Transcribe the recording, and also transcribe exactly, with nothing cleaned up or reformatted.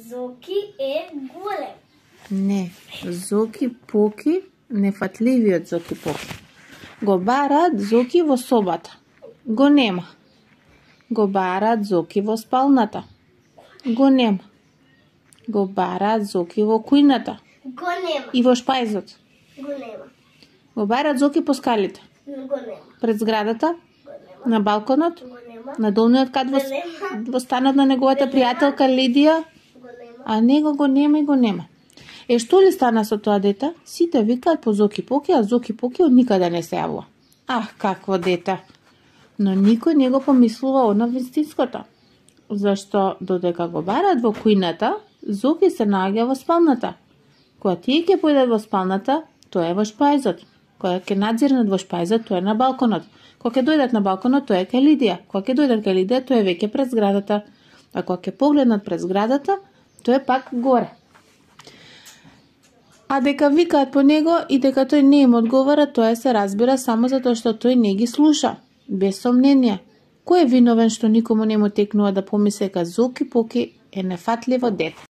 Зоки е голем. Не, Зоки Поки, нефатливиот Зоки Поки. Го бараат Зоки во собата. Го нема. Го бараат Зоки во спалната. Го нема. Го бараат Зоки во кујната. Го нема. И во шпајзот. Го нема. Го бараат Зоки по скалите. Го нема. Пред зградата. Го нема. На балконот. Го нема. На долниот кат во, во станот на неговата пријателка Лидија. Го нема. А него го нема и го нема. Е, што ли стана со тоа дете? Сите викаат по Зоки Поки, а Зоки Поки од никаде не се јавува. Ах, какво дете! Но никој не го помислува она вистинското. Зашто додека го бараат во кујната, Зоки се наоѓа во спалната. Кога тие ќе појдат во спалната, тој е во шпајзот. Кога ќе надзирнат во шпајзот, тој е на балконот. Кога ќе дојдат на балконот, тој е кај Лидија. Кога ќе дојдат кај Лидија, тој е веќе пред зградата. А кога ќе погледнат пред зградата, тој е пак горе. А дека викаат по него и дека тој не им одговара, тоа се разбира само затоа што тој не ги слуша. Без сомнение. Кој е виновен што никому не му текнува да помисли дека Зоки Поки е нефатливо дете?